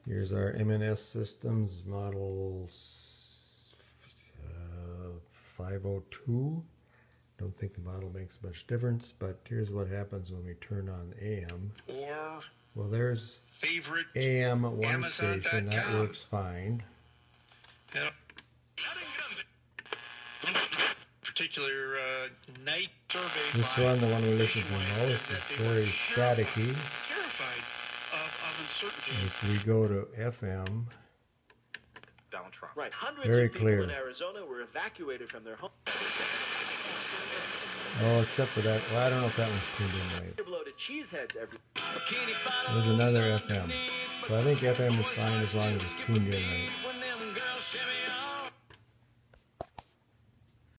Here's our M&S Systems Model 502. Don't think the model makes much difference, but here's what happens when we turn on AM. Well, there's favorite AM one Amazon.com. station. That works fine. Particular night survey. This one, the one we listen to most, is very staticky. Terrified of uncertainty. If we go to FM, Donald Trump. Right. Hundreds very of people clear. in Arizona were evacuated from their homes. Oh, except for that. Well, I don't know if that one's tuned in right. They're below to cheeseheads every. There's another FM. So I think FM is fine as long as it's tuned in right.